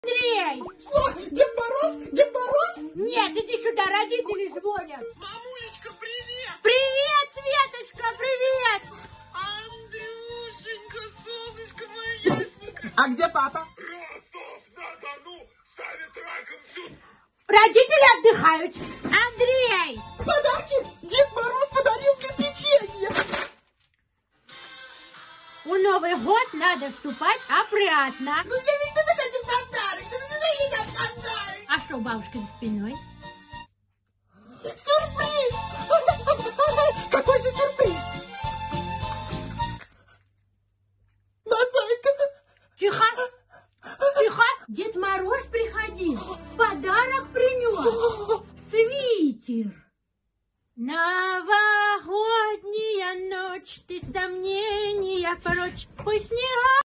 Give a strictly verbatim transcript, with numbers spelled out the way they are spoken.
Андрей! Что? Дед Мороз? Дед Мороз? Нет, иди сюда, родители звонят. Мамулечка, привет! Привет, Светочка, привет! Андрюшенька, солнышко мое, ясненько. А где папа? Ростов-на-Дону ставит раком всю... Родители отдыхают. Андрей! Подарки? Дед Мороз подарил мне печенье. У Новый год надо вступать опрятно. Ну я ведь не захотел подарок, да не я подарок. А что у бабушки за спиной? Сюрприз! Какой же сюрприз? Мозаика. Тихо, тихо. Дед Мороз приходил, подарок принес. Свитер. Новогодняя ночь, ты сомнения прочь, пусть снега